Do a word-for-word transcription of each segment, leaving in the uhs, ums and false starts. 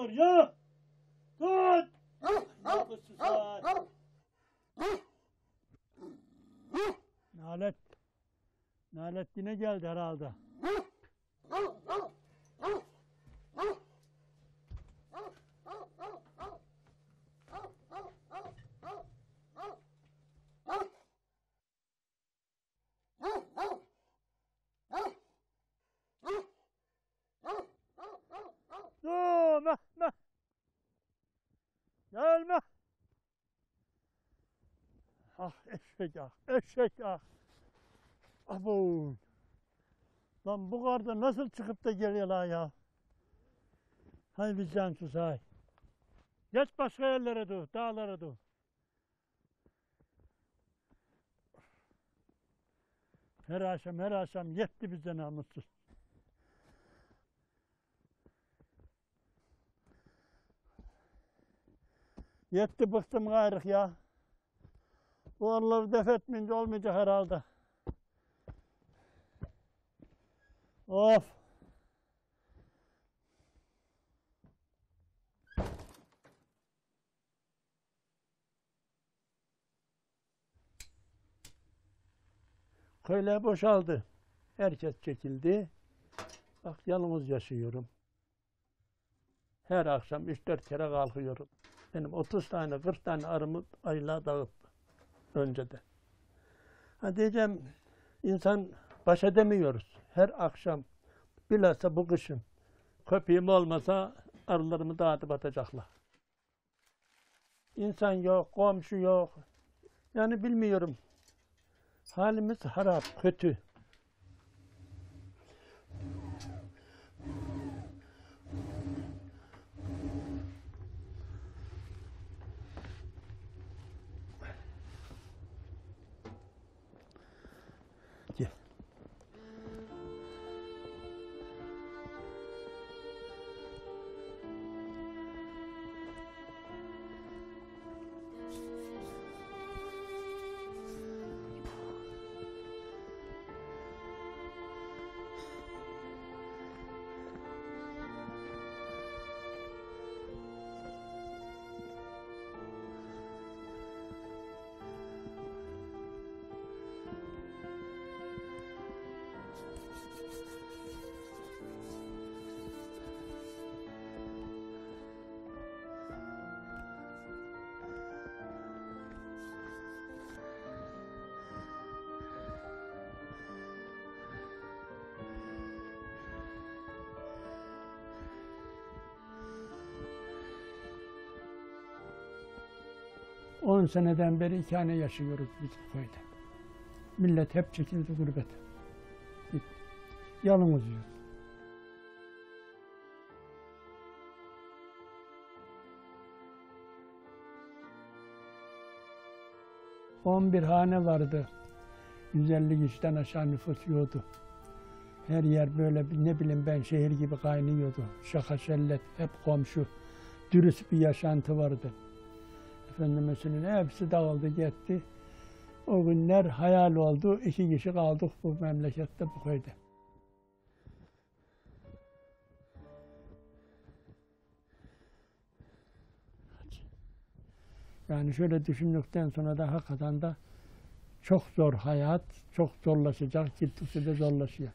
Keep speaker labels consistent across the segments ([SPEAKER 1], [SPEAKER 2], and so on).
[SPEAKER 1] geliyor ya. Tut. Namussuz saat. Nalet. Nalet yine geldi herhalde. Dur, meh, meh. Gelme. Ah eşek ah, eşek ah. Abo. Lan bu karda nasıl çıkıp da geliyorlar ya? Hay vicdansız hay. Geç başka yerlere dur, dağlara dur. Her akşam her akşam yetti bize namussuz. Yetti bıktım gayrık ya. Bu araları def etmeyince olmayacak herhalde. Of. Köyler boşaldı. Herkes çekildi. Bak yalnız yaşıyorum. Her akşam üç dört kere kalkıyorum. Benim otuz tane kırk tane arımı ayla dağıttı önceden. Ha diyeceğim insan baş edemiyoruz. Her akşam bilhassa bu kışın köpeğim olmasa arılarımı dağıtıp atacaklar. İnsan yok, komşu yok. Yani bilmiyorum. Halimiz harap, kötü. Gel. On seneden beri iki hane yaşıyoruz biz bu köyde. Millet hep çekildi gurbete. Gitti. Yalnız yiyoruz. On bir hane vardı. yüz elli kişiden aşağı nüfus yoktu. Her yer böyle ne bileyim ben şehir gibi kaynıyordu. Şaka şellet, hep komşu. Dürüst bir yaşantı vardı. Efendim mesela hepsi dağıldı gitti. O günler hayal oldu. İki kişi kaldık bu memlekette, bu köyde. Yani şöyle düşündükten sonra da hakikaten da çok zor hayat, çok zorlaşacak, gittikçe de zorlaşıyor.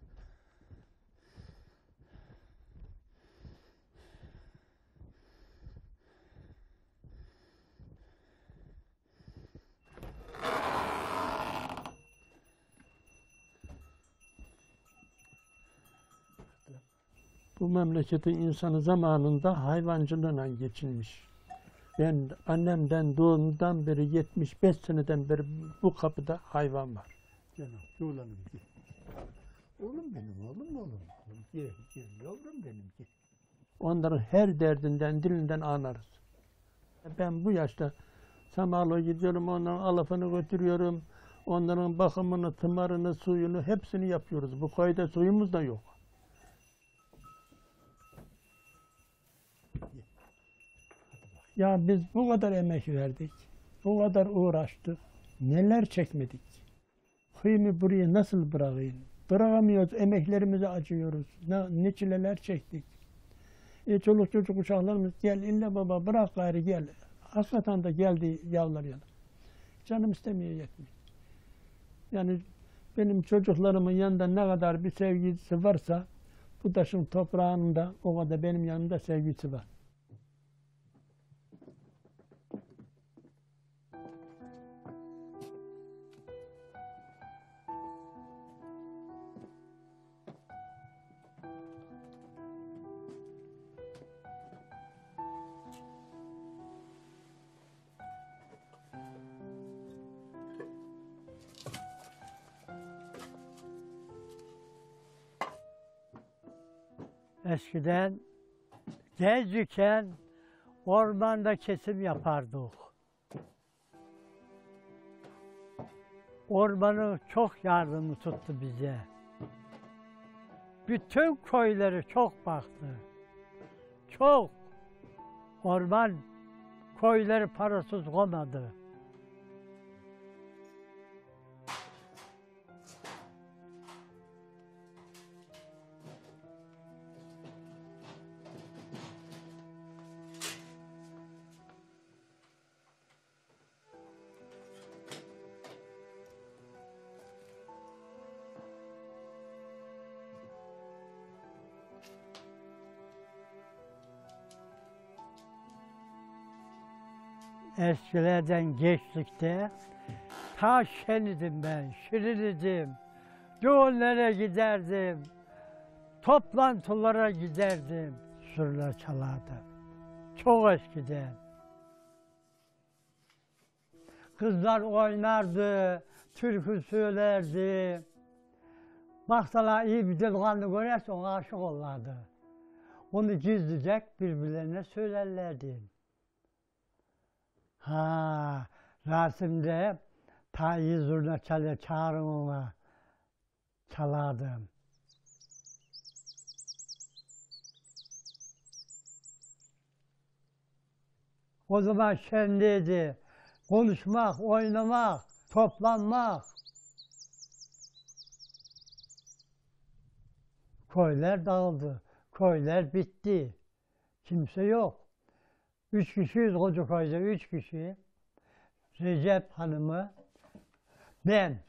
[SPEAKER 1] Bu memleketin insanı zamanında hayvancılığına geçinmiş. Ben annemden doğumdan beri yetmiş beş seneden beri bu kapıda hayvan var. Canım, oğlum gel. Oğlum benim, oğlum oğlum. Gel, gel, yavrum benim gel. Onların her derdinden, dilinden anlarız. Ben bu yaşta Samalo'ya gidiyorum, onların alafını götürüyorum. Onların bakımını, tımarını, suyunu hepsini yapıyoruz. Bu köyde suyumuz da yok. Ya biz bu kadar emek verdik, bu kadar uğraştık, neler çekmedik. Köyümü buraya nasıl bırakayım? Bırakamıyoruz, emeklerimize acıyoruz, ne, ne çileler çektik. E, çoluk çocuk uşaklarımız gel inle baba bırak gayrı gel. Hakikaten de geldi yavrular yana. Canım istemiyor yetmiyor. Yani benim çocuklarımın yanında ne kadar bir sevgisi varsa bu taşın toprağında o kadar benim yanımda sevgisi var.
[SPEAKER 2] Eskiden gençken ormanda kesim yapardık. Ormanın çok yardımı tuttu bize. Bütün köyleri çok baktı. Çok. Orman köyleri parasız olmadı. Eskilerden geçtikte ta şenidim ben, şirinidim. Düğünlere giderdim, toplantılara giderdim, sürüler çalardım. Çok eskiden. Kızlar oynardı, türkü söylerdi. Baksalar iyi bir delikanlı görerse ona aşık olurlardı. Onu gizleyecek birbirlerine söylerlerdi. Ha, Rasim'de ta iyi zurna çalıyor, çağırın ona. Çalardım. O zaman şenliydi. Konuşmak, oynamak, toplanmak. Köyler dağıldı, köyler bitti. Kimse yok. Üç kişiyiz koca köyde, üç kişi. Recep Hanım'ı, ben.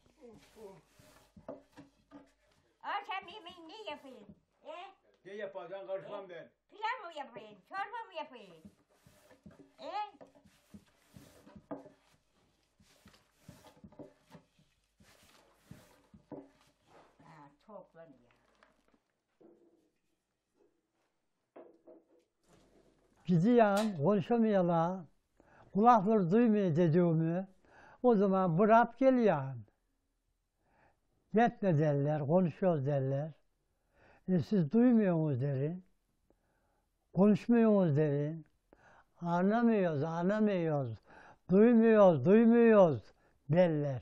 [SPEAKER 3] Akşam yemeğini ne yapayım? E?
[SPEAKER 4] Ne yaparsan karışmam ben.
[SPEAKER 3] Pilav mı yapayım, çorba mı yapayım? E? Ha, toplanıyor.
[SPEAKER 2] Gidiyorum, konuşamayalar. Kulakları duymuyor dediğimi. O zaman bırak geliyorum. Yetme derler, konuşuyoruz derler. E siz duymuyorsunuz derin. Konuşmuyorsunuz derin. Anlamıyoruz, anlamıyoruz. Duymuyoruz, duymuyoruz derler.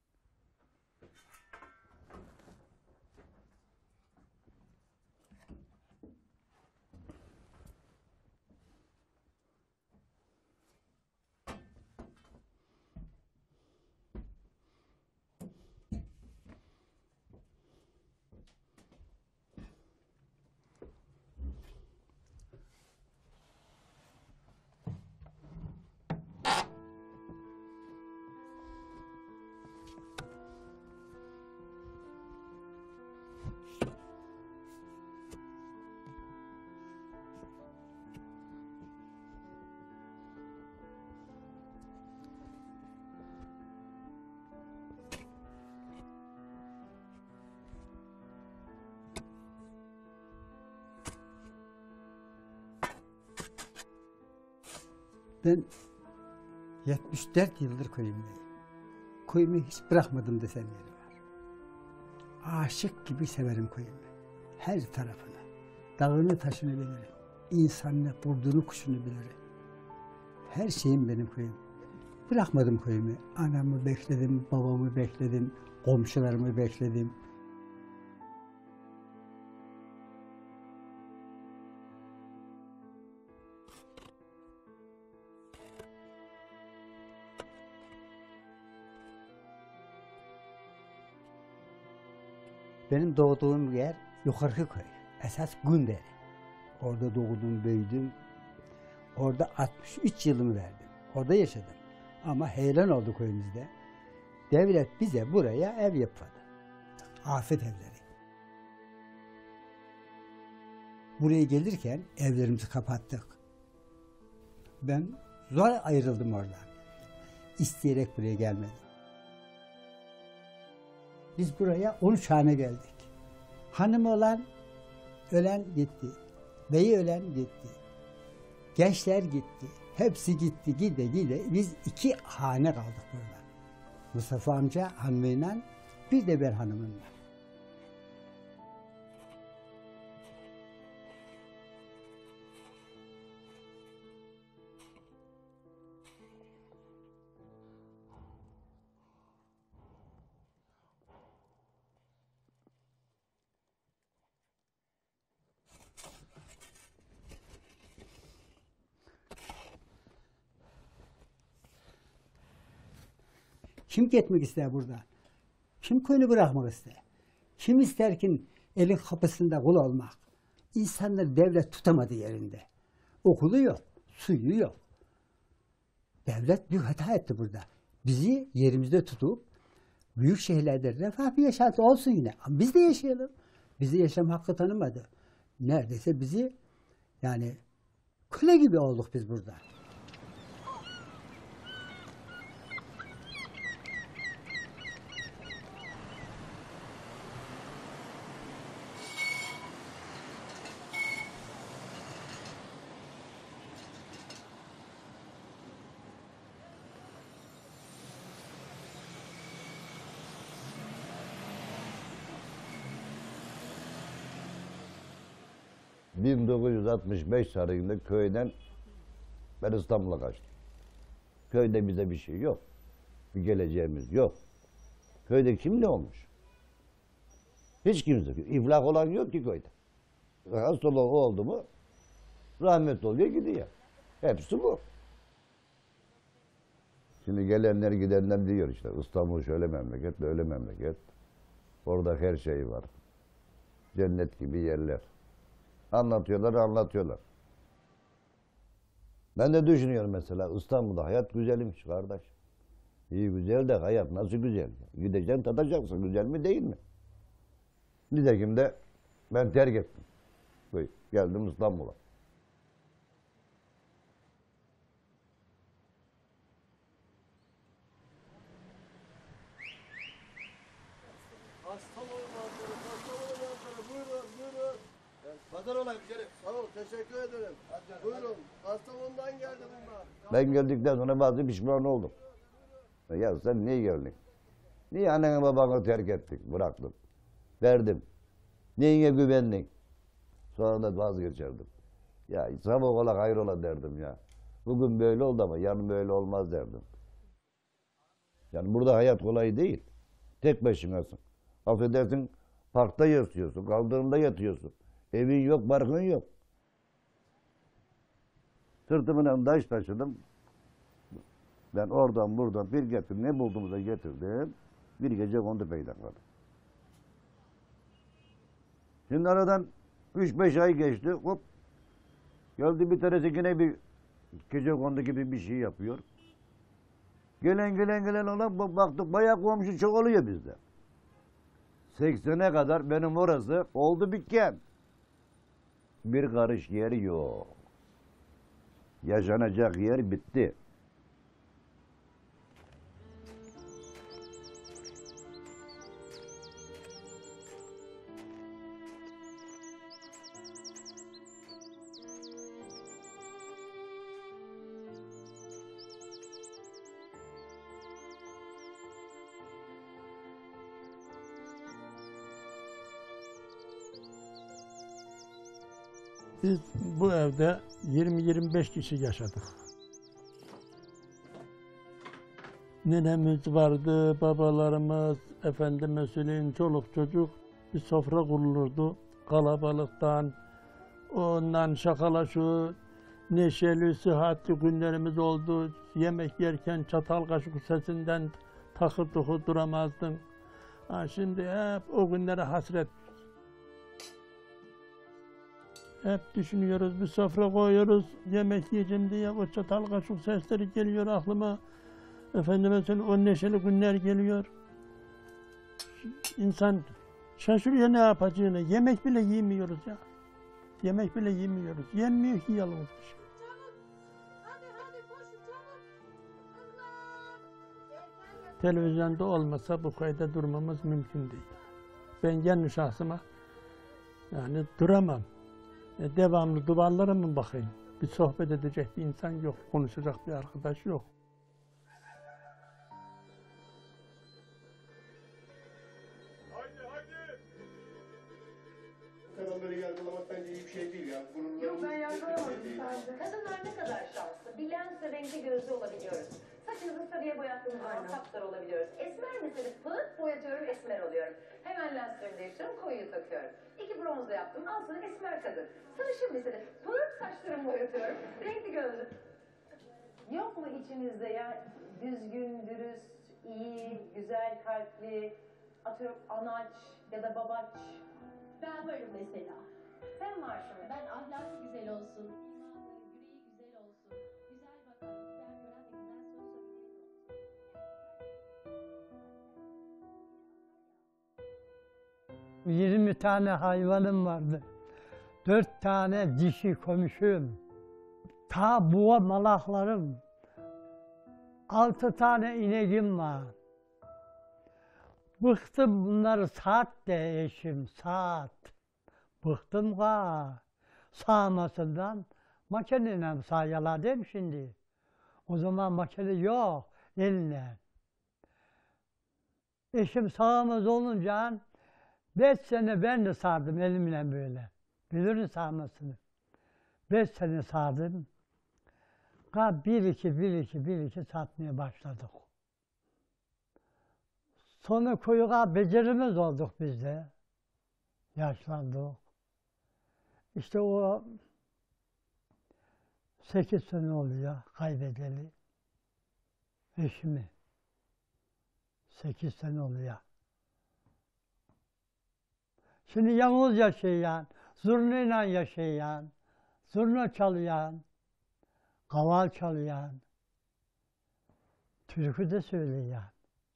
[SPEAKER 5] Ben yetmiş dört yıldır köyümdeyim. Köyümü hiç bırakmadım desem yeri var. Aşık gibi severim köyümü. Her tarafını. Dağını taşını bilirim. İnsanını, burdunu, kuşunu bilirim. Her şeyim benim köyüm. Bırakmadım köyümü. Anamı bekledim, babamı bekledim, komşularımı bekledim. Benim doğduğum yer yukarı köy. Esas Günderi. Orada doğdum, büyüdüm. Orada altmış üç yılımı verdim. Orada yaşadım. Ama heyran olduk köyümüzde. Devlet bize buraya ev yapmadı. Afet evleri. Buraya gelirken evlerimizi kapattık. Ben zor ayrıldım oradan. İsteyerek buraya gelmedim. Biz buraya on üç hane geldik. Hanım olan ölen gitti. Beyi ölen gitti. Gençler gitti. Hepsi gitti, gide gide. Biz iki hane kaldık burada. Mustafa amca hanımıyla bir de ben hanımımla. Kim gitmek ister burada? Kim köyünü bırakmak ister? Kim ister ki elin kapısında kul olmak? İnsanları devlet tutamadı yerinde. Okulu yok, suyu yok. Devlet büyük hata etti burada. Bizi yerimizde tutup büyük şehirlerde refah bir yaşantı olsun yine. Ama biz de yaşayalım. Bizi yaşam hakkı tanımadı. Neredeyse bizi yani köle gibi olduk biz burada.
[SPEAKER 6] bin dokuz yüz altmış beş tarihinde köyden ben İstanbul'a kaçtım. Köyde bize bir şey yok. Bir geleceğimiz yok. Köyde kim ne olmuş? Hiç kimse yok. İflah olan yok ki köyde. Hastalığı oldu mu rahmet oluyor gidiyor. Hepsi bu. Şimdi gelenler gidenler diyor işte İstanbul şöyle memleket, böyle memleket. Orada her şey var. Cennet gibi yerler. Anlatıyorlar, anlatıyorlar. Ben de düşünüyorum mesela İstanbul'da hayat güzelmiş kardeş. İyi güzel de hayat nasıl güzel? Gideceksin tadacaksın güzel mi değil mi? Nitekim de ben terk ettim. Geldim İstanbul'a.
[SPEAKER 7] Pazar olayım canım. Sağ ol, teşekkür ederim. Buyurun, Kastamonu'dan geldi bunlar.
[SPEAKER 6] Ben geldikten sonra bazı pişman oldum. Ya sen niye geldin? Niye anneni babanı terk ettik, bıraktın? Verdim. Neyine güvendin? Sonra da vazgeçerdim. Ya sabah ola hayrola derdim ya. Bugün böyle oldu ama yarın böyle olmaz derdim. Yani burada hayat kolay değil. Tek başınasın. Affedersin, parkta yatıyorsun, kaldırımda yatıyorsun. Evin yok, barkın yok. Sırtımdan taş taşıdım. Ben oradan buradan bir getirdim. Ne bulduğumuza getirdim. Bir gece kondu peydakladım. Şimdi aradan üç beş ay geçti. Hop. Geldi bir tanesi yine bir gece kondu gibi bir şey yapıyor. Gelen gelen gelen olan baktık bayağı komşu çok oluyor bizde. seksene kadar benim orası oldu bitken. Bir karış yer yok. Yaşanacak yer bitti.
[SPEAKER 1] Biz bu evde yirmi yirmi beş kişi yaşadık. Nenemiz vardı, babalarımız, efendime söyleyeyim çoluk çocuk bir sofra kurulurdu. Kalabalıktan, ondan şakalaşıyor, neşeli, sıhhatli günlerimiz oldu. Yemek yerken çatal kaşık sesinden takır tukur duramazdım. Ha, şimdi hep o günlere hasret. Hep düşünüyoruz, bir sofra koyuyoruz, yemek yiyeceğim diye o çatal kaşık sesleri geliyor aklıma. Efendime söyleyeyim, o neşeli günler geliyor. İnsan şaşırıyor ne yapacağını. Yemek bile yemiyoruz ya. Yemek bile yemiyoruz. Yenmiyor ki yalnız. Televizyonda olmasa bu kayda durmamız mümkün değil. Ben kendi şahsıma yani duramam. E, devamlı duvarlara mı bakayım? Bir sohbet edecek bir insan yok, konuşacak bir arkadaş yok.
[SPEAKER 7] Kadınları yargılamak bence iyi bir şey değil ya.
[SPEAKER 8] Yok ben yargılamadım sadece. Kadınlar ne kadar şanslı. Bilen renkli gözlü olabiliyoruz. Saçınızı sarıya boyattığınız zaman sapsarı olabiliyoruz. Esmer misiniz? Pıt boyatıyorum, esmer oluyorum. Hemen lenslerimi değiştiriyorum, koyuyu takıyorum. İki bronzla yaptım, al sana esmer kadın. Sarışın misiniz? Pıt saçlarımı boyatıyorum, renkli gözlü. Yok mu içinizde ya düzgün, dürüst, iyi, güzel kalpli, atıyorum anaç ya da babaç?
[SPEAKER 9] Ben varım mesela.
[SPEAKER 8] Sen varsın.
[SPEAKER 9] Ben ahlakı güzel olsun, imanı, yüreği güzel olsun, güzel bakan, güzel gören ve güzel söz söyleyen olsun.
[SPEAKER 2] yirmi tane hayvanım vardı. Dört tane dişi komşum. Ta boğa malaklarım. Altı tane ineğim var. Bıktım bunları saat de eşim, saat. Bıktım ga. Sağmasından makineyle sağyaladım şimdi. O zaman makine yok, elle. Eşim sağımız olunca beş sene ben de sardım elimle böyle. Bilirim sağmasını. Beş sene sardım. Ga bir iki, bir iki, bir iki satmaya başladık. Sonra kuyuğa becerimiz olduk biz de. Yaşlandık. İşte o sekiz sene oluyor kaybedeli. Eşimi. Sekiz sene oluyor. Şimdi yalnız yaşayan, zurnayla yaşayan, zurna çalıyan, kaval çalıyan, türkü de söyleyen.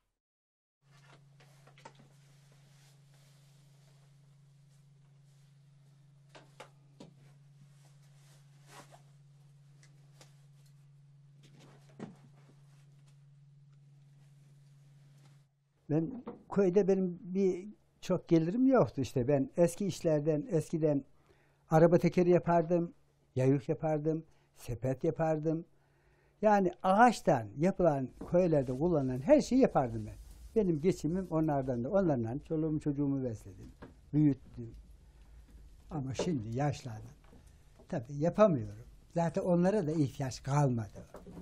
[SPEAKER 5] Ben köyde benim bir çok gelirim yoktu işte. Ben eski işlerden eskiden araba tekeri yapardım, yayık yapardım, sepet yapardım. Yani ağaçtan yapılan köylerde kullanılan her şeyi yapardım ben. Benim geçimim onlardan da. Onlarla çoluğumu çocuğumu besledim, büyüttüm. Ama şimdi yaşlandım. Tabii yapamıyorum. Zaten onlara da ihtiyaç kalmadı.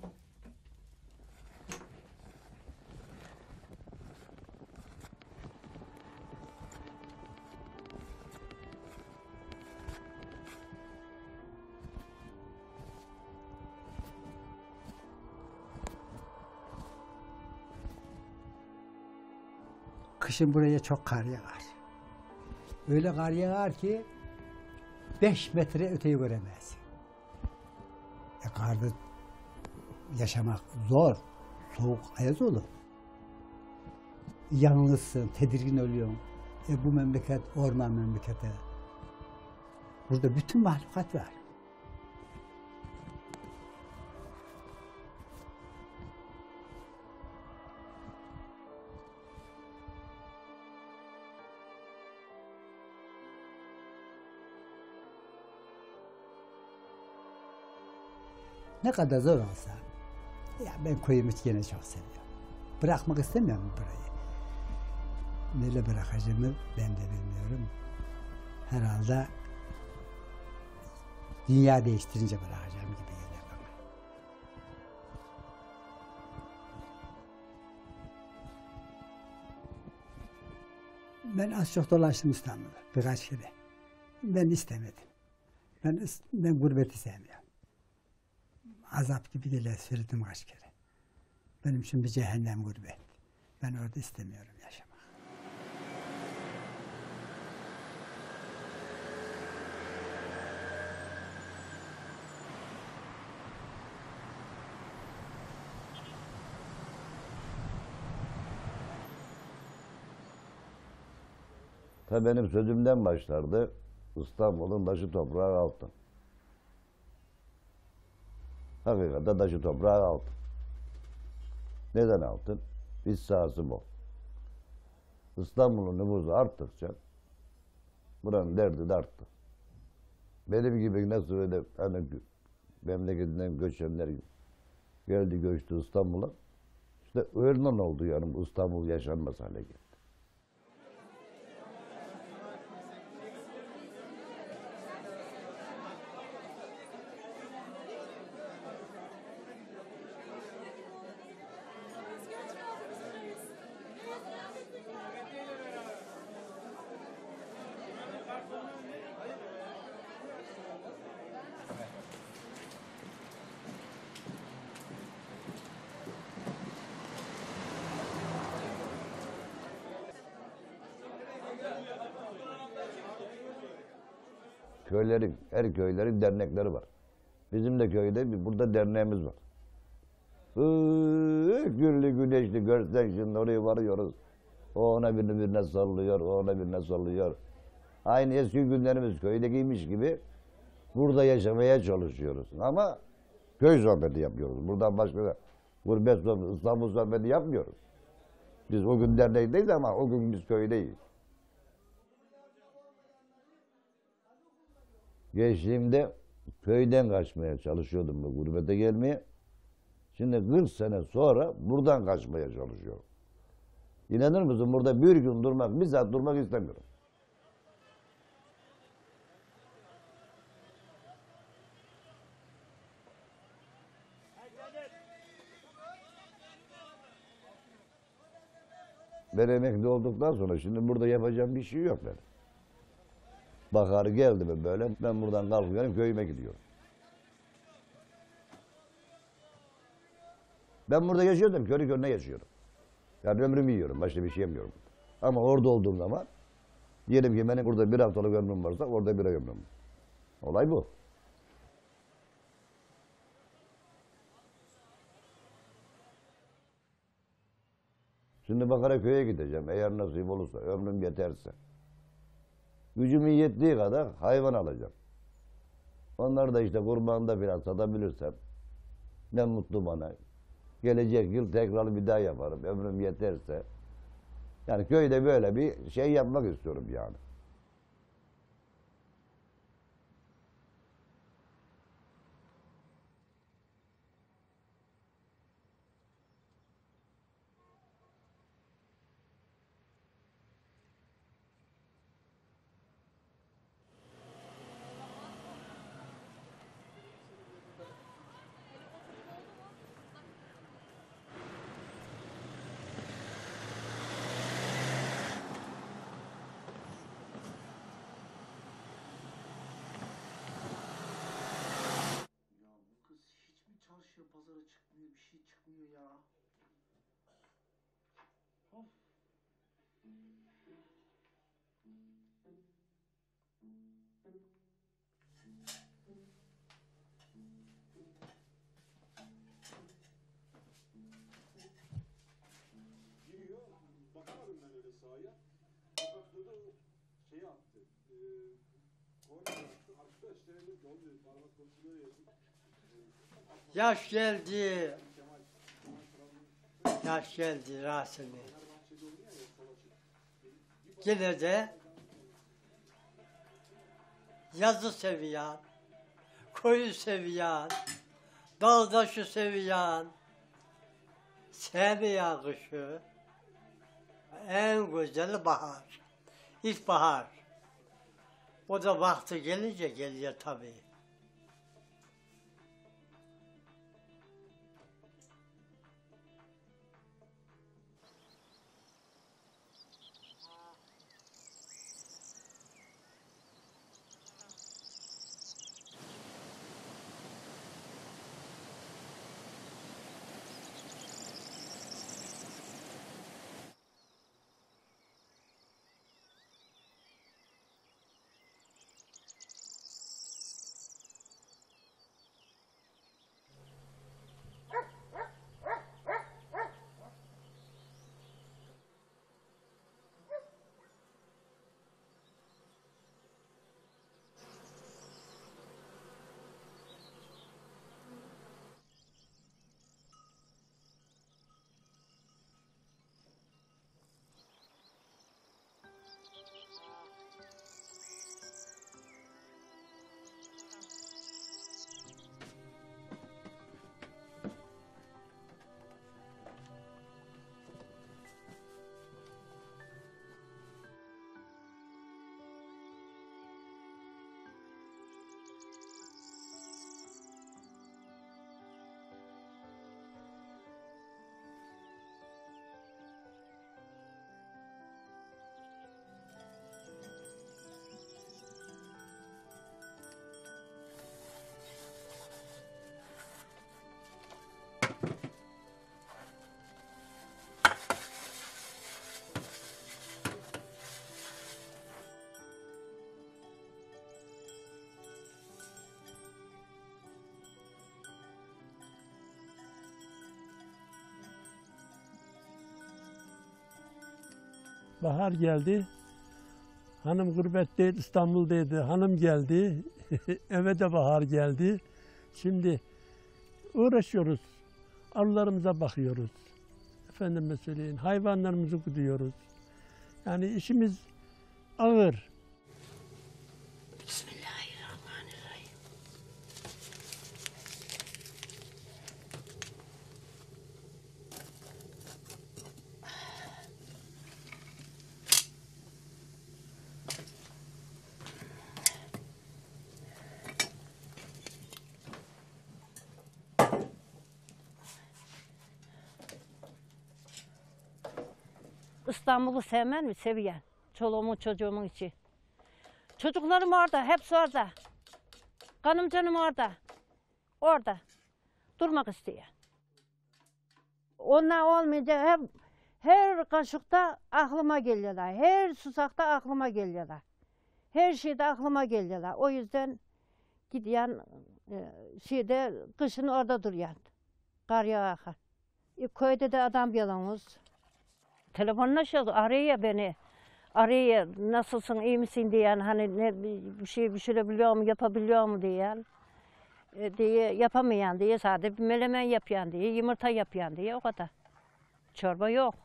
[SPEAKER 5] Kışın buraya çok kar yağar. Öyle kar yağar ki beş metre öteyi göremez. E karda yaşamak zor. Soğuk, ayaz olur. Yalnızsın, tedirgin oluyorsun. E bu memleket orman memleketi. Burada bütün mahlukat var. Ne kadar zor olsa, ya ben köyümü yine çok seviyorum. Bırakmak istemiyorum burayı. Neyle bırakacağımı ben de bilmiyorum. Herhalde dünya değiştirince bırakacağım gibi geliyor bana. Ben az çok dolaştım İstanbul'da birkaç kere. Ben istemedim. Ben, ben gurbeti sevmiyorum. Azap gibi dile sürdüm kaç kere. Benim için bir cehennem gurbet. Ben orada istemiyorum yaşamak.
[SPEAKER 6] Tabii benim sözümden başlardı. İstanbul'un taşı toprağı altın. Hakikaten taşı toprağı altın. Neden altın? İç sahası bol. İstanbul'un nüfusu arttıkça buranın derdi de arttı. Benim gibi nasıl öyle hani memleketinden göçenler geldi göçtü İstanbul'a. İşte öyle oldu yani İstanbul yaşanmaz hale geldi. Köylerin, her köylerin dernekleri var. Bizim de köyde bir, burada derneğimiz var. Iıı, güllü güneşli görsen şimdi oraya varıyoruz. O ona birini birine sallıyor, o ona birine sallıyor. Aynı eski günlerimiz köydekiymiş gibi burada yaşamaya çalışıyoruz. Ama köy sohbeti yapıyoruz. Buradan başka gurbet sohbeti, İstanbul sohbeti yapmıyoruz. Biz o gün dernekteyiz ama o gün biz köydeyiz. Gençliğimde köyden kaçmaya çalışıyordum bu gurbete gelmeye. Şimdi kırk sene sonra buradan kaçmaya çalışıyorum. İnanır mısın burada bir gün durmak, bir saat durmak istemiyorum. Ben emekli olduktan sonra şimdi burada yapacağım bir şey yok benim. Bahar geldi mi böyle, ben buradan kalkıyorum, köyüme gidiyorum. Ben burada yaşıyordum, körü körüne yaşıyorum. Yani ömrümü yiyorum, başka bir şey yemiyorum. Ama orada olduğum zaman, diyelim ki benim burada bir haftalık ömrüm varsa, orada bir ay ömrüm var. Olay bu. Şimdi Bakara köye gideceğim, eğer nasip olursa, ömrüm yeterse. Gücümün yettiği kadar hayvan alacağım. Onları da işte kurbanda biraz satabilirsem ne mutlu bana. Gelecek yıl tekrar bir daha yaparım ömrüm yeterse. Yani köyde böyle bir şey yapmak istiyorum yani.
[SPEAKER 10] Çarşıya pazara çıkmıyor, bir şey çıkmıyor ya. Of.
[SPEAKER 7] Giriyor, bakamadım ben öyle sahaya. Sokakta da şey attı, e, korna attı. Arkadaşlarımız da oluyor, parmak konuşuyor yazık.
[SPEAKER 2] Yaş geldi. Yaş geldi Rasim'i. Yine de yazı seviyen, koyu seviyen, dağdaşı seviyen, sevmeyen kışı, en güzeli bahar, ilkbahar. O da vakti gelince geliyor tabii.
[SPEAKER 1] Bahar geldi. Hanım gurbetteydi, İstanbul'daydı. Hanım geldi. Eve de bahar geldi. Şimdi uğraşıyoruz. Arılarımıza bakıyoruz. Efendime söyleyin, hayvanlarımızı güdüyoruz. Yani işimiz ağır.
[SPEAKER 3] Bismillahirrahmanirrahim. İstanbul'u sevmen mi? Seviyen. Çoluğumun çocuğumun içi. Çocuklarım orada, hepsi orada. Kanım canım orada. Orada. Durmak istiyor. Onlar olmayınca hep her kaşıkta aklıma geliyorlar. Her susakta aklıma geliyorlar. Her şeyde aklıma geliyorlar. O yüzden gidiyen e, şeyde kışın orada duruyan. Kar yağar. E, köyde de adam yalnız. Telefonlaşıyor, arıyor beni. Arıyor, nasılsın, iyi misin diyen, hani ne bir şey pişirebiliyor mu, yapabiliyor mu diyen. E, diye yapamayan diye, sadece bir melemen yapıyan diye, yumurta yapıyan diye, o kadar. Çorba yok.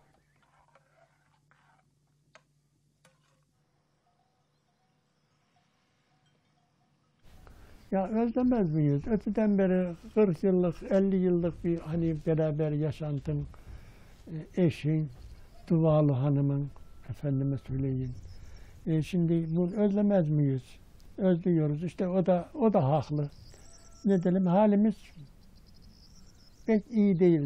[SPEAKER 1] Ya özlemez miyiz? Öteden beri kırk yıllık, elli yıllık bir hani beraber yaşantın, e, eşin, dualı hanımın, efendime söyleyeyim. E şimdi bunu özlemez miyiz? Özlüyoruz. İşte o da o da haklı. Ne diyelim, halimiz pek iyi değil.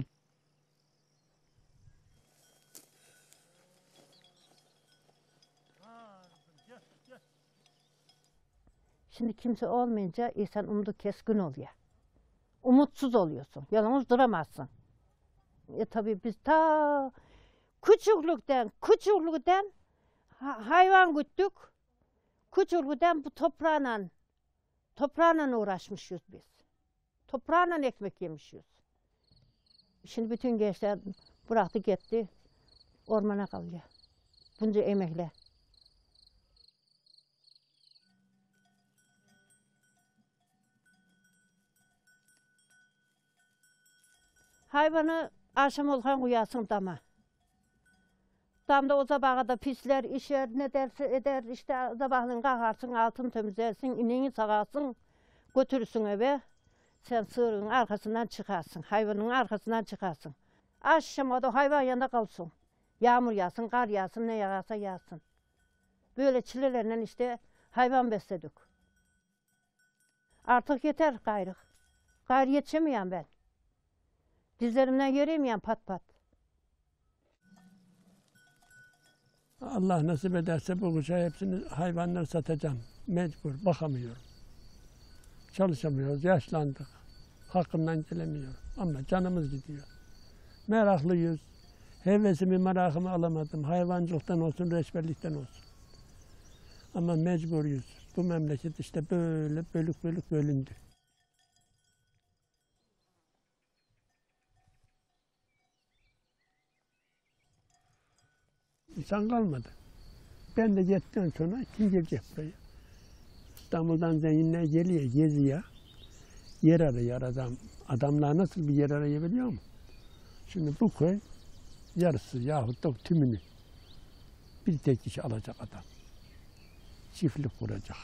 [SPEAKER 3] Şimdi kimse olmayınca insan umudu keskin oluyor. Umutsuz oluyorsun. Yalnız duramazsın. E tabii biz ta küçüklükten, küçüklükten ha- hayvan güttük. Küçüklükten bu toprağla, toprağla uğraşmışız biz. Toprağla ekmek yemişiz. Şimdi bütün gençler bıraktı gitti, ormana kalıyor. Bunca emekle. Hayvanı akşam olkan uyasın dama. Damda o sabaha da pisler, işer, ne derse eder, işte sabahleyin kalkarsın, altını temizlersin, ineğini sağarsın, götürürsün eve. Sen sığırın arkasından çıkarsın, hayvanın arkasından çıkarsın. Akşama da hayvan yanında kalsın. Yağmur yağsın, kar yağsın, ne yağarsa yağsın. Böyle çilelerle işte hayvan besledik. Artık yeter gayrı. Gayrı yetişemeyen ben. Dizlerimden yürüyemeyen pat pat.
[SPEAKER 1] Allah nasip ederse bu kışa hepsini hayvanları satacağım. Mecbur, bakamıyorum. Çalışamıyoruz, yaşlandık. Hakkından gelemiyorum. Ama canımız gidiyor. Meraklıyız. Hevesimi, merakımı alamadım. Hayvancılıktan olsun, reçberlikten olsun. Ama mecburuyuz. Bu memleket işte böyle bölük bölük bölündü. İnsan kalmadı. Ben de gittikten sonra kim gelecek buraya? İstanbul'dan zenginler geliyor, geziyor. Yer arıyor adam. Adamlar nasıl bir yer arayabiliyor mu? Şimdi bu köy yarısı yahut da tümünü bir tek kişi alacak adam. Çiftlik kuracak.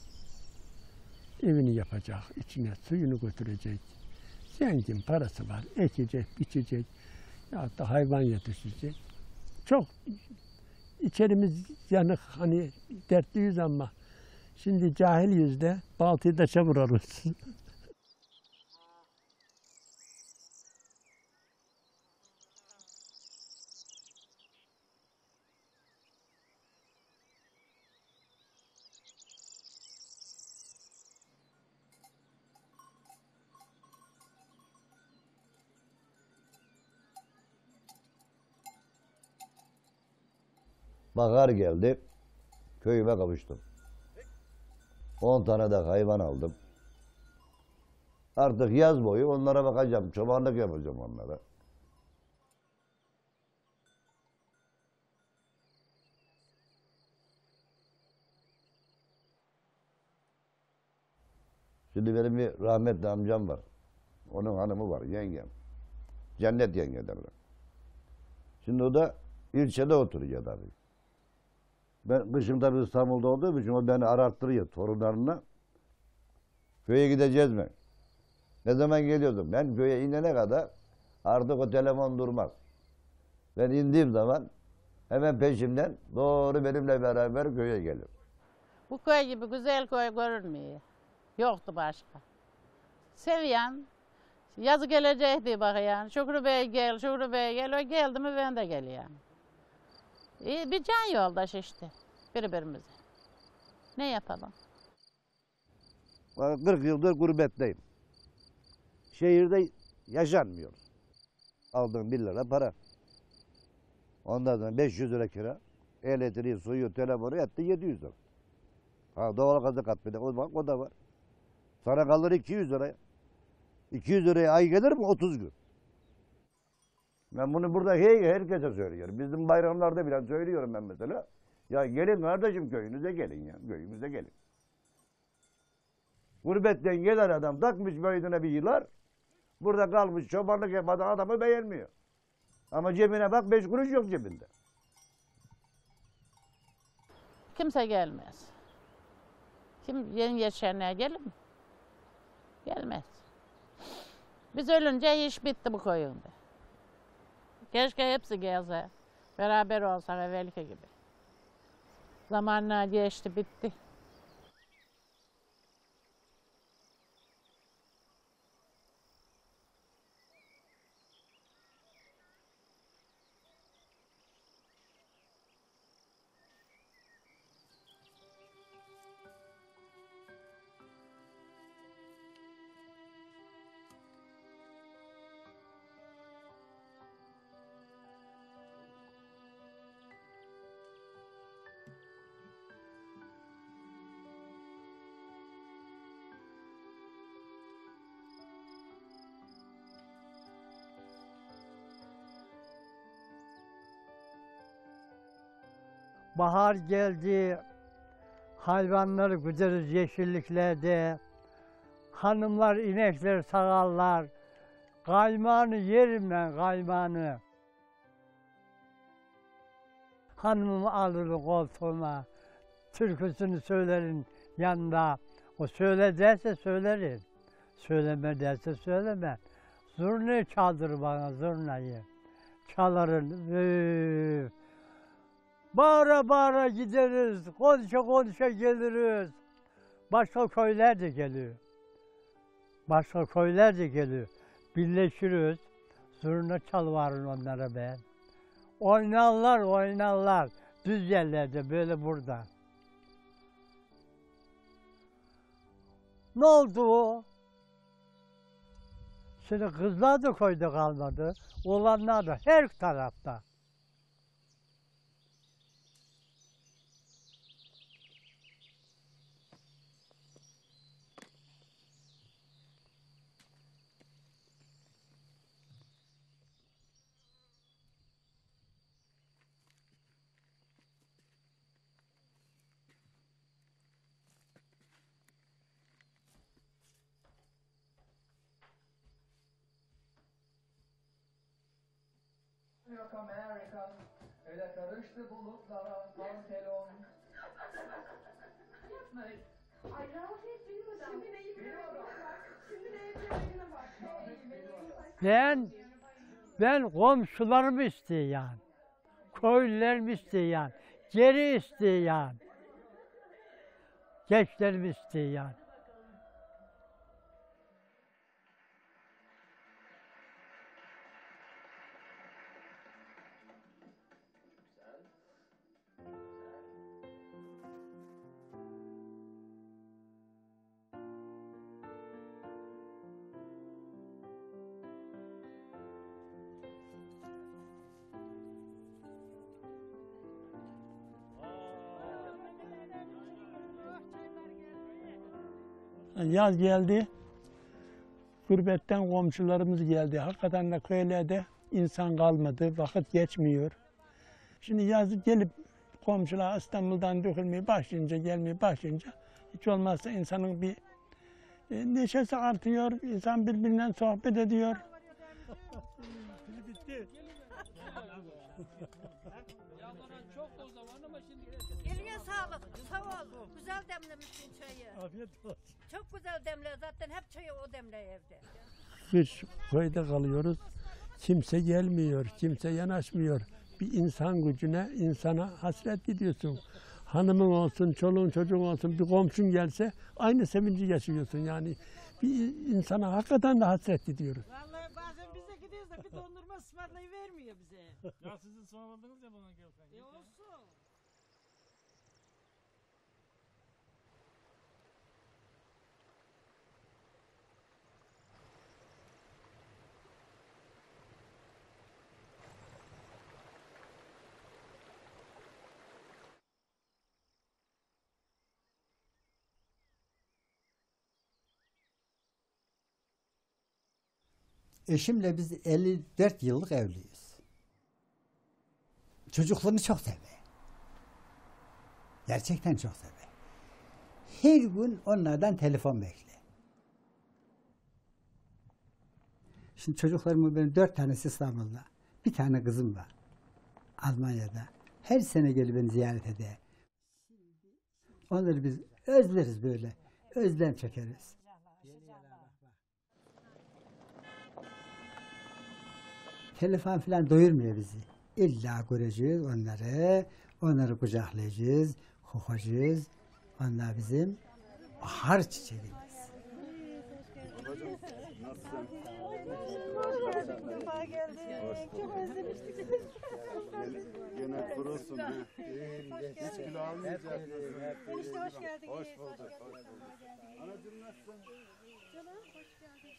[SPEAKER 1] Evini yapacak, içine suyunu götürecek. Zengin, parası var, ekecek, biçecek. Yahut da hayvan yetiştirecek. Çok içerimiz yanık, hani dertliyiz ama şimdi cahil yüzde baltayı taşa vurarız.
[SPEAKER 6] Bahar geldi, köyüme kavuştum. On tane de hayvan aldım. Artık yaz boyu onlara bakacağım, çobanlık yapacağım onlara. Şimdi benim bir rahmetli amcam var. Onun hanımı var, yengem. Cennet yenge derler. Şimdi o da ilçede oturuyor tabii. Ben kışın tabii İstanbul'da olduğum için o beni ararttırıyor torunlarına. Köye gideceğiz mi? Ne zaman geliyordum? Ben köye inene kadar artık o telefon durmaz. Ben indiğim zaman hemen peşimden doğru benimle beraber köye gelir.
[SPEAKER 11] Bu köy gibi güzel köy görünmüyor. Yoktu başka. Seviyen, yazı gelecekti bakıyan. Şükrü Bey gel, Şükrü Bey gel. O geldi mi ben de geliyorum. İyi bir can yoldaş işte birbirimize. Ne yapalım?
[SPEAKER 6] kırk yıldır gurbetteyim. Şehirde yaşanmıyor. Aldığım bir lira para. Ondan sonra beş yüz lira kira. Elektriği, suyu, telefonu etti yedi yüz lira. Ha doğalgazı kat bir de o, bak, o da var. Sana kalır iki yüz liraya. iki yüz liraya ay gelir mi? otuz gün. Ben bunu burada hey, herkese söylüyorum. Bizim bayramlarda bile söylüyorum ben mesela. Ya gelin kardeşim köyünüze gelin ya. Köyümüze gelin. Gurbetten gelen adam takmış boynuna bir yılar. Burada kalmış çobanlık yapan adamı beğenmiyor. Ama cebine bak beş kuruş yok cebinde.
[SPEAKER 11] Kimse gelmez. Kim yeni geçenler gelir mi? Gelmez. Biz ölünce iş bitti bu köyünde. Keşke hepsi gelse. Beraber olsak evvelki gibi. Zamanlar geçti bitti.
[SPEAKER 2] Bahar geldi, hayvanları güderiz yeşilliklerde. Hanımlar inekler sağarlar. Kaymağını yerim ben, kaymağını. Hanımımı alırım koltuğuma, türküsünü söylerim yanında. O söyle derse söylerim, söyleme derse söyleme. Zurnayı çaldır bana, zurnayı. Çalarım, üf. Bağıra bağıra gideriz, konuşa konuşa geliriz. Başka köyler de geliyor. Başka köyler de geliyor. Birleşiriz. Zurna çalıvarım onlara ben. Oynarlar, oynarlar. Düz yerlerde, böyle burada. Ne oldu o? Şimdi kızlar da köyde kalmadı. Oğlanlar da her tarafta.
[SPEAKER 10] Yok Amerika, öyle karıştı bulutlara, pantolon.
[SPEAKER 8] Yapmayın. Ay Rafet bilmiyorum. Şimdi neyim bak. Şimdi neyim bak. bak.
[SPEAKER 2] Ben, ben komşularımı isteyen, köylülerimi isteyen, geri isteyen, gençlerimi isteyen.
[SPEAKER 1] Yaz geldi, gurbetten komşularımız geldi. Hakikaten de köylerde insan kalmadı, vakit geçmiyor. Şimdi yaz gelip komşular İstanbul'dan dökülmeye başlayınca, gelmeye başlayınca hiç olmazsa insanın bir E, neşesi artıyor, insan birbirinden sohbet ediyor.
[SPEAKER 3] Eline sağlık, sağ ol. Güzel demlemişsin çayı.
[SPEAKER 1] Afiyet olsun.
[SPEAKER 3] Çok güzel demle, zaten hep çayı o demle evde.
[SPEAKER 1] Bir köyde kalıyoruz. Kimse gelmiyor, kimse yanaşmıyor. Bir insan gücüne, insana hasret gidiyorsun. Hanımın olsun, çoluğun çocuğun olsun, bir komşun gelse aynı sevinci yaşıyorsun yani. Bir insana hakikaten de hasret gidiyoruz.
[SPEAKER 12] Vallahi bazen biz de gidiyoruz da bir dondurma ısmarlayı vermiyor bize.
[SPEAKER 13] Ya siz ısmarladınız ya bana Gökhan.
[SPEAKER 12] E olsun.
[SPEAKER 5] Eşimle biz elli dört yıllık evliyiz. Çocuklarını çok seviyor. Gerçekten çok seviyor. Her gün onlardan telefon bekliyor. Şimdi çocuklarımın benim dört tanesi İstanbul'da. Bir tane kızım var. Almanya'da. Her sene gelip beni ziyaret eder. Onları biz özleriz böyle. Özlem çekeriz. Telefon falan doyurmuyor bizi. İlla göreceğiz onları, onları kucaklayacağız, kokacağız. Onlar bizim bahar çiçeğimiz.
[SPEAKER 7] Babacığım, nasılsın?
[SPEAKER 12] Hoş geldin, defa geldin. Çok özlemiştik.
[SPEAKER 7] Gene kurusun. Hiç kilo almayacak.
[SPEAKER 12] Enişte hoş geldin.
[SPEAKER 7] Hoş bulduk. Hoş bulduk. Anacığım nasılsın?
[SPEAKER 12] Canım hoş geldin.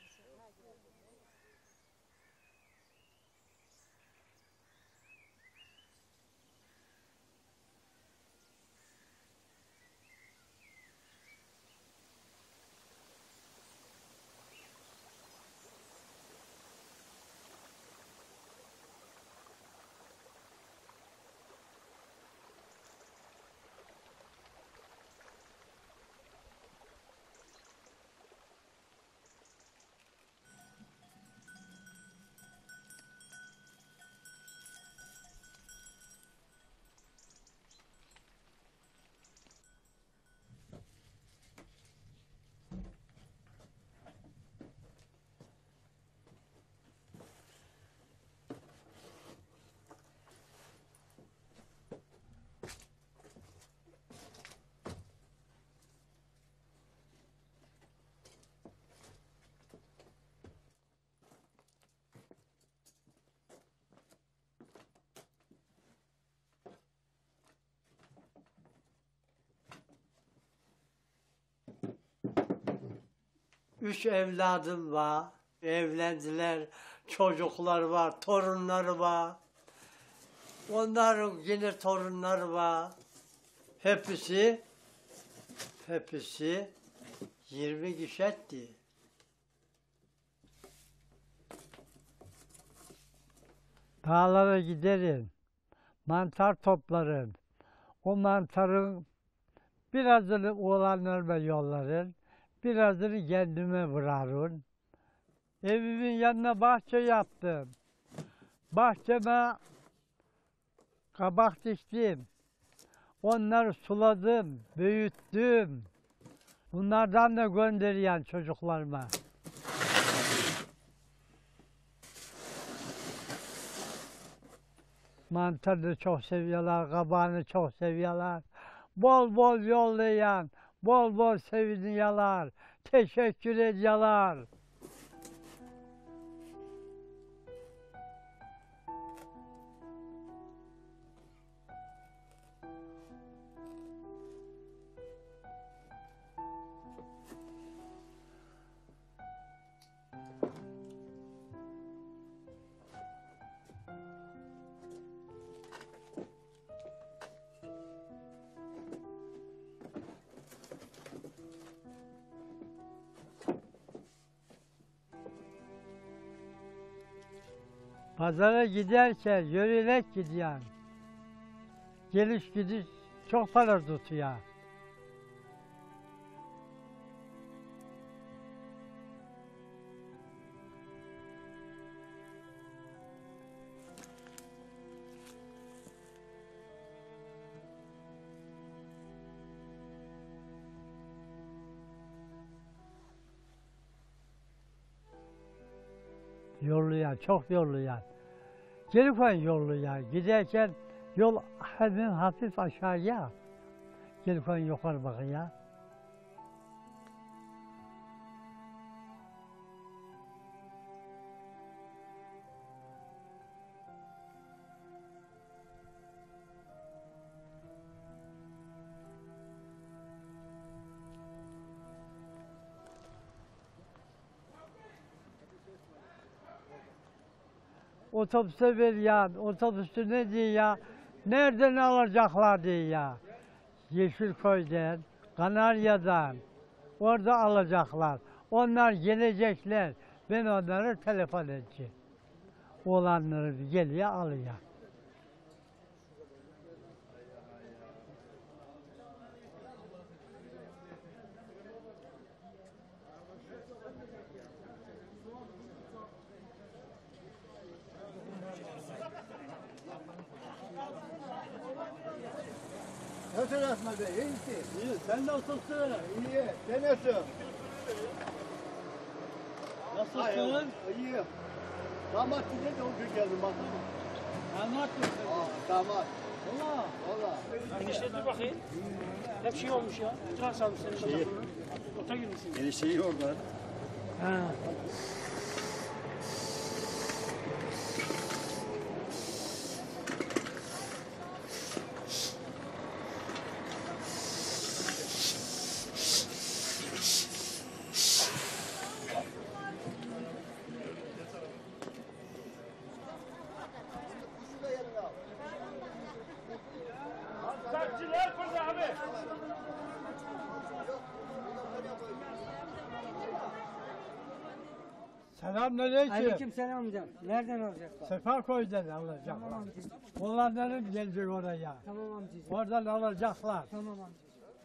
[SPEAKER 2] Üç evladım var. Evlendiler. Çocuklar var. Torunları var. Onların yine torunları var. Hepsi hepsi yirmi kişitti. Dağlara giderim. Mantar toplarım. O mantarın birazını oğlanlarıma yollarım. Birazını kendime bırakırım. Evimin yanına bahçe yaptım. Bahçeme kabak diktim. Onları suladım, büyüttüm. Bunlardan da gönderiyen çocuklarıma. Mantarı çok seviyorlar, kabağını çok seviyorlar. Bol bol yollayan, bol bol seviniyorlar. Teşekkür ediyorlar. Pazara giderken yürüyerek gidiyorsun. Geliş gidiş çok para tutuyor. Yorlayan, çok yorlayan. Gelirken yorlayan. Giderken yol hemen hafif aşağıya. Gelirken yukarı bakıyor. Otobüse ver ya, otobüsü ne diye ya, nereden alacaklar diye ya. Yeşilköy'den, Kanarya'dan, orada alacaklar. Onlar gelecekler, ben onları telefon edeceğim. Olanları geliyor, alıyor.
[SPEAKER 4] Nasılsın Asma Bey? İyi misin?
[SPEAKER 1] İyi, sen nasılsın?
[SPEAKER 4] İyi. Sen nasılsın?
[SPEAKER 1] Nasılsın?
[SPEAKER 4] İyi. Damat size de o gün geldim baksana.
[SPEAKER 1] Anlat bakalım.
[SPEAKER 4] Aa, damat.
[SPEAKER 1] Valla.
[SPEAKER 4] Valla.
[SPEAKER 13] Enişte dur bakayım. Hep şey olmuş ya. Trans almış senin şey. Ota girmişsin.
[SPEAKER 4] Enişteyi orada.
[SPEAKER 1] Ha.
[SPEAKER 13] Taksiler burada abi.
[SPEAKER 2] Selamünaleyküm.
[SPEAKER 14] Aleykümselam amcam. Nereden alacaklar?
[SPEAKER 2] Seferköy'den alacaklar.
[SPEAKER 14] Tamam amcacığım.
[SPEAKER 2] Onların gelecek oraya.
[SPEAKER 14] Tamam amcacığım.
[SPEAKER 2] Oradan alacaklar.
[SPEAKER 14] Tamam amcacığım.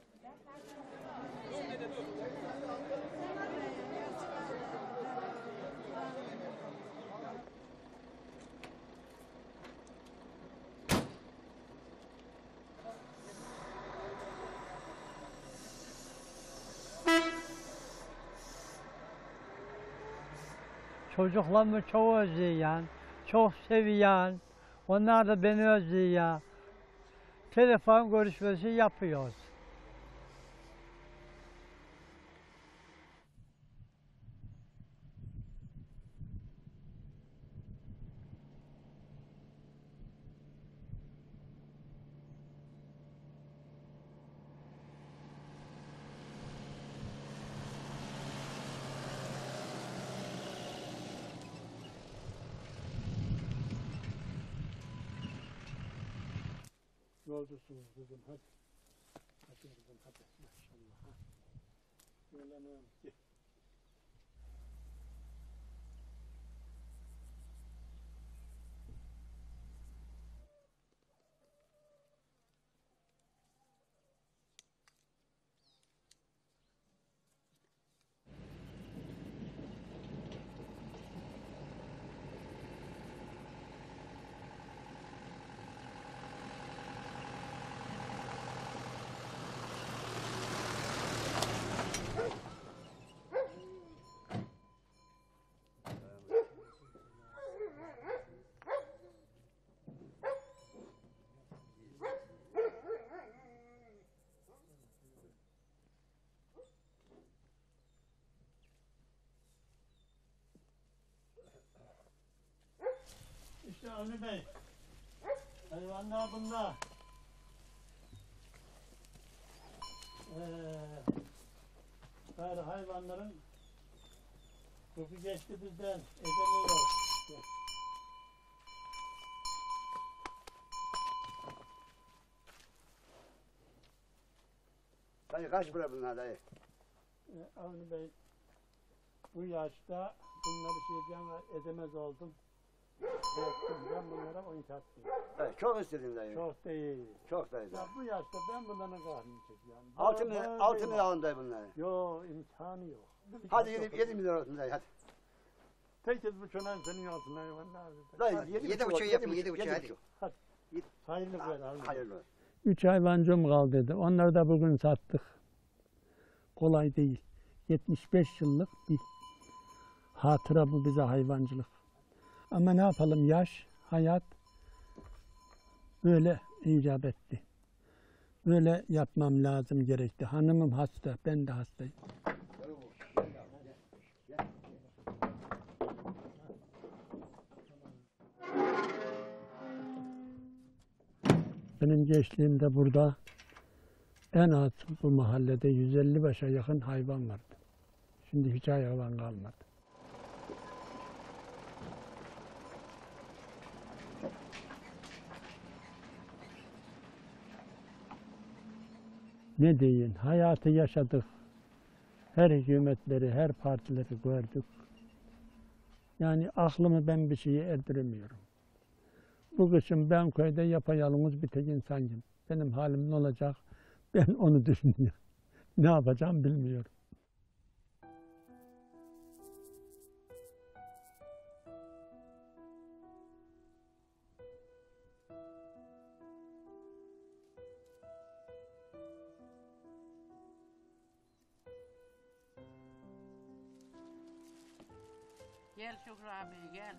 [SPEAKER 2] Çocuklarımı çok özleyen, çok seviyen, onlar da beni özleyen. Telefon görüşmesi yapıyoruz.
[SPEAKER 1] Yolcusunuz kızım, hadi. Hadi kızım, hadi. Maşallah. Ha. Yolanım, gel. İşte Avni Bey, hayvanlar bunlar. Ee, böyle hayvanların koku geçti bizden, edemiyor.
[SPEAKER 4] Dayı kaç para bunlar dayı?
[SPEAKER 1] Ee, Avni Bey, bu yaşta bunları şey diyemez, edemez oldum. Korktum, ben bunlara oyun tattım.
[SPEAKER 4] Dayı çok istedin dayı.
[SPEAKER 1] Çok değil.
[SPEAKER 4] Çok dayı.
[SPEAKER 1] Ya bu yaşta ben bunların kahrını çekiyorum.
[SPEAKER 4] Altın,
[SPEAKER 1] Böyle
[SPEAKER 4] altın
[SPEAKER 1] değil.
[SPEAKER 4] lira alın dayı bunları.
[SPEAKER 1] Yo, imkanı yok.
[SPEAKER 4] Hadi yedi, yedi milyon olsun dayı hadi.
[SPEAKER 1] Sekiz buçuğuna senin altına hayvanlar.
[SPEAKER 4] Dayı yedi,
[SPEAKER 14] Yedi buçuğu yapın, yedi buçuğu hadi.
[SPEAKER 1] Hadi. Hayırlı ver abi.
[SPEAKER 4] Hayırlı.
[SPEAKER 1] Üç hayvancım kaldı dedi. Onları da bugün sattık. Kolay değil. yetmiş beş yıllık bir hatıra bu bize hayvancılık. Ama ne yapalım, yaş, hayat böyle icap etti. Böyle yapmam lazım gerekti. Hanımım hasta, ben de hastayım. Benim gençliğimde burada en az bu mahallede yüz elli başa yakın hayvan vardı. Şimdi hiç hayvan kalmadı. Ne deyin, hayatı yaşadık. Her hükümetleri, her partileri gördük. Yani aklımı ben bir şeye erdiremiyorum. Bu kışın ben köyde yapayalnız bir tek insanım. Benim halim ne olacak? Ben onu düşünüyorum. Ne yapacağım bilmiyorum.
[SPEAKER 11] Gel Şükrü abi gel.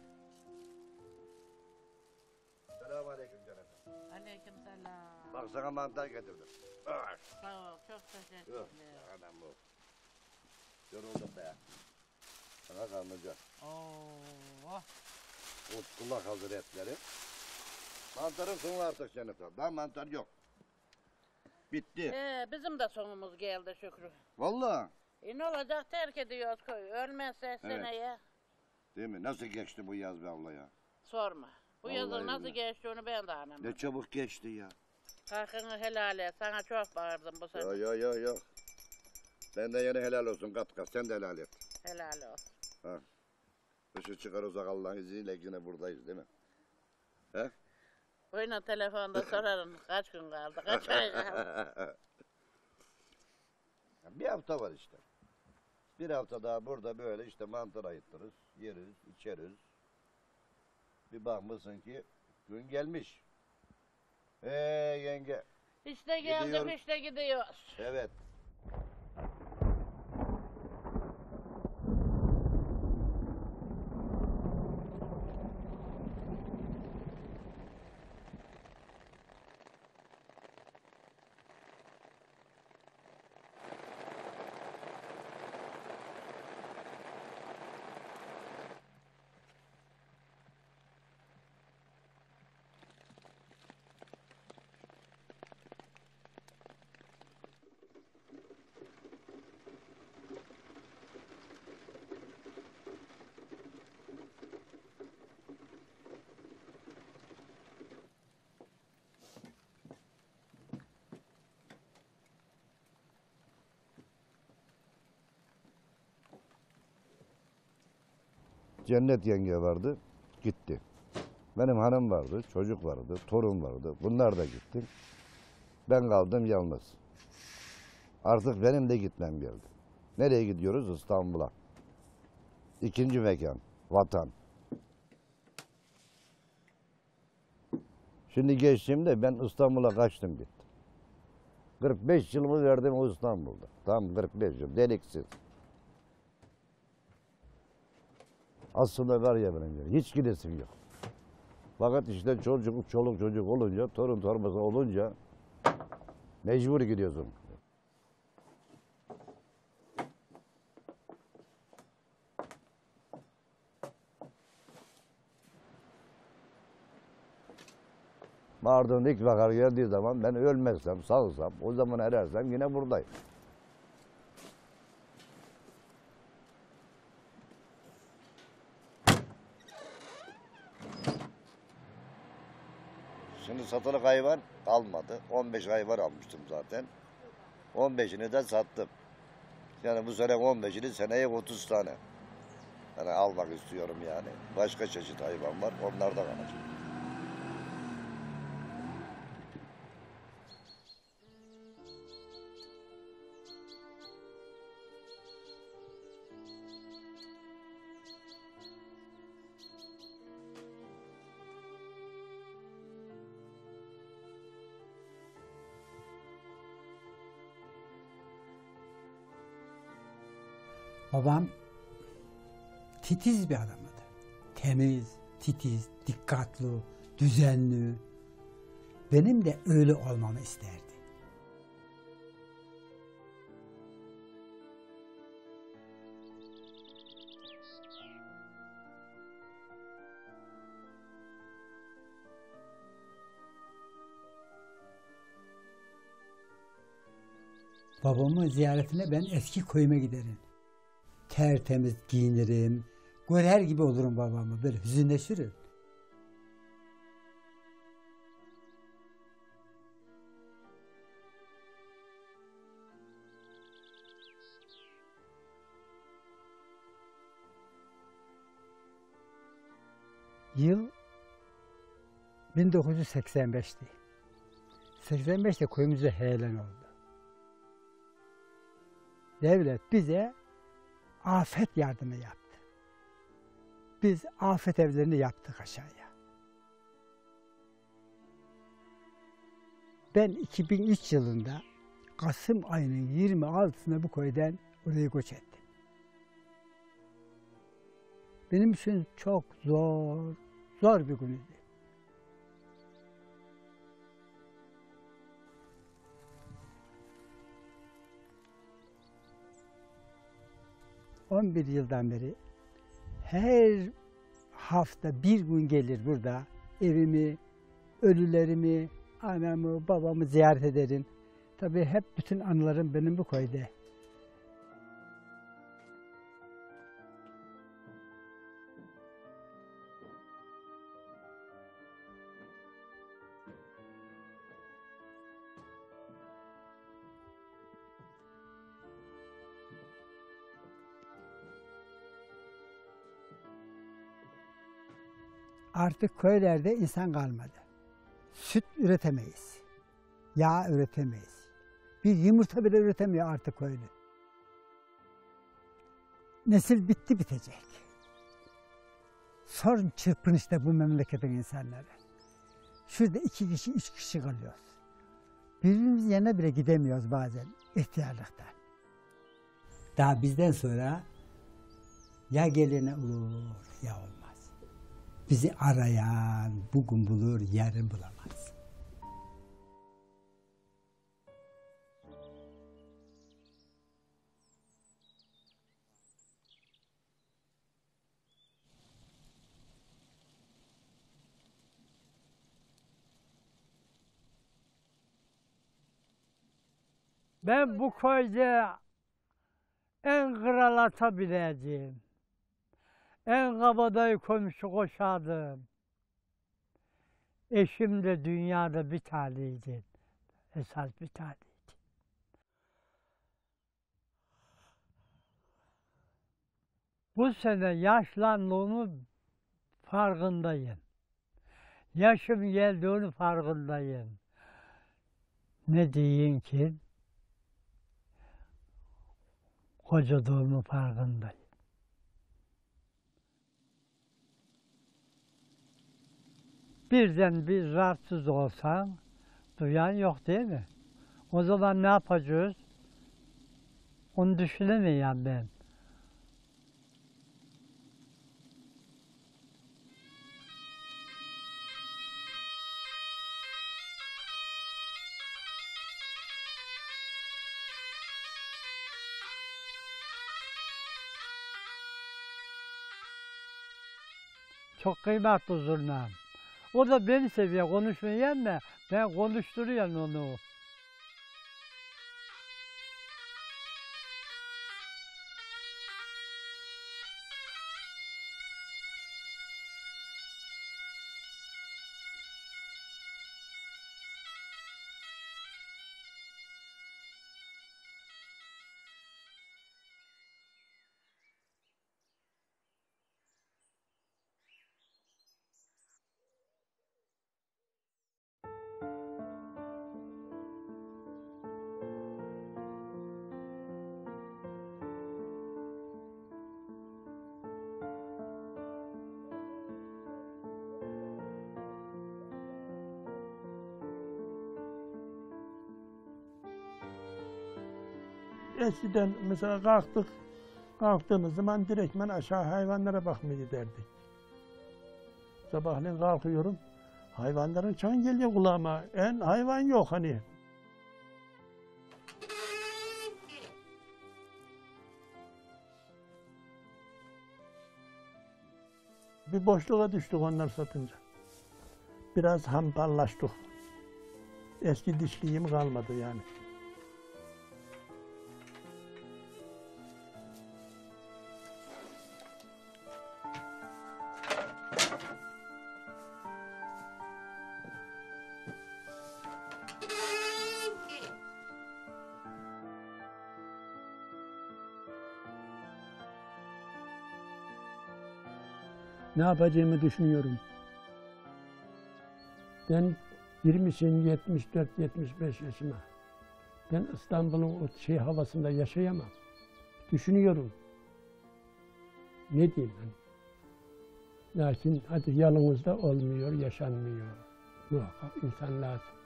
[SPEAKER 6] Selamun aleyküm canım.
[SPEAKER 11] Aleyküm selam.
[SPEAKER 6] Bak sana mantar getirdim. Ah.
[SPEAKER 11] Sağ ol, çok teşekkürler.
[SPEAKER 6] Yok, adam bu. Yoruldum be. Sana kalmayacak.
[SPEAKER 11] Oo.
[SPEAKER 6] Ot kulak hazır etleri. Mantarın sonu artık Jennifer. Daha mantar yok. Bitti.
[SPEAKER 11] Ee, bizim de sonumuz geldi Şükrü.
[SPEAKER 6] Vallahi.
[SPEAKER 11] E ne olacak, terk ediyoruz köyü. Ölmezse
[SPEAKER 6] Evet.
[SPEAKER 11] seneye.
[SPEAKER 6] Değil mi? Nasıl geçti bu yaz be abla ya?
[SPEAKER 11] Sorma. Bu
[SPEAKER 6] Vallahi
[SPEAKER 11] yazın nasıl
[SPEAKER 6] billahi.
[SPEAKER 11] geçti onu ben de anlamadım.
[SPEAKER 6] Ne çabuk geçti ya.
[SPEAKER 11] Hakkını helal et. Sana çok bağırdım bu sene.
[SPEAKER 6] Ya ya ya ya. Ben de yine helal olsun kat kat. Sen de helal et.
[SPEAKER 11] Helal olsun.
[SPEAKER 6] Ha. Işığı çıkar uzak Allah'ın izniyle yine buradayız değil mi? He?
[SPEAKER 11] Oyuna telefonda sorarım kaç gün kaldı, kaç ay kaldı.
[SPEAKER 6] Bir hafta var işte. Bir hafta daha burada böyle işte mantar ayıttırırız, yeriz, içeriz. Bir bakmışsın ki gün gelmiş. Ee yenge.
[SPEAKER 11] İşte geldik,
[SPEAKER 6] Gidiyoruz.
[SPEAKER 11] işte gidiyoruz.
[SPEAKER 6] Evet. Cennet yenge vardı, gitti. Benim hanım vardı, çocuk vardı, torun vardı. Bunlar da gitti. Ben kaldım yalnız. Artık benim de gitmem geldi. Nereye gidiyoruz? İstanbul'a. İkinci mekan, vatan. Şimdi geçtiğimde ben İstanbul'a kaçtım gittim. kırk beş yılımı verdim o İstanbul'da. Tam kırk beş yıl, deliksiz. Aslında var ya benim hiç gidesim yok. Fakat işte çocuk, çoluk çocuk olunca, torun torbası olunca mecbur gidiyorsun. Mardin ilk vakar geldiği zaman ben ölmezsem, sağsam, o zaman erersem yine buradayım. Şimdi satılık hayvan kalmadı. on beş hayvan almıştım zaten. on beşini de sattım. Yani bu sene on beşini, seneye otuz tane. Yani almak istiyorum yani. Başka çeşit hayvan var, onlar da kalacak.
[SPEAKER 5] Babam titiz bir adamdı. Temiz, titiz, dikkatli, düzenli. Benim de öyle olmamı isterdi. Babamın ziyaretine ben eski köyüme giderim. Tertemiz giyinirim, görer gibi olurum babamı, böyle hüzünleşirim. Yıl bin dokuz yüz seksen beşti. seksen beşte köyümüzde heyelan oldu. Devlet bize afet yardımı yaptı. Biz afet evlerini yaptık aşağıya. Ben iki bin üç yılında Kasım ayının yirmi altısında bu köyden oraya göç ettim. Benim için çok zor, zor bir gündü. on bir yıldan beri her hafta bir gün gelir burada evimi, ölülerimi, anamı, babamı ziyaret ederim. Tabii hep bütün anılarım benim bu köyde. Artık köylerde insan kalmadı. Süt üretemeyiz. Yağ üretemeyiz. Bir yumurta bile üretemiyor artık köylü. Nesil bitti bitecek. Sorun çırpınışta bu memleketin insanları. Şurada iki kişi, üç kişi kalıyoruz. Birbirimizin yanına bile gidemiyoruz bazen ihtiyarlıktan. Daha bizden sonra ya gelene olur ya olmaz. Bizi arayan bugün bulur, yarın bulamaz.
[SPEAKER 2] Ben bu köyde en kral ata bineceğim. En kabadayı komşu koşardım. Eşim de dünyada bir taneydi. Esas bir taneydi. Bu sene yaşlandığımın farkındayım. Yaşım geldiğinin farkındayım. Ne diyeyim ki? Kocadığımın farkındayım. Birden bir rahatsız olsan, duyan yok değil mi? O zaman ne yapacağız? Onu düşünemiyorum ben. Çok kıymetli zurnam. O da beni seviyor, konuşmayan da ben konuşturuyorum onu.
[SPEAKER 1] Eskiden mesela kalktık, kalktığımız zaman direktmen aşağı hayvanlara bakmaya giderdik. Sabahleyin kalkıyorum. Hayvanların çan geliyor kulağıma. En hayvan yok hani. Bir boşluğa düştük onlar satınca. Biraz hampallaştık. Eski dişliğim kalmadı yani. Ne yapacağımı düşünüyorum. Ben girmişim yetmiş dört yetmiş beş yaşıma. Ben İstanbul'un o şey havasında yaşayamam. Düşünüyorum. Ne diyeyim ben? Lakin hadi yanımızda olmuyor, yaşanmıyor. Muhakkak insan lazım.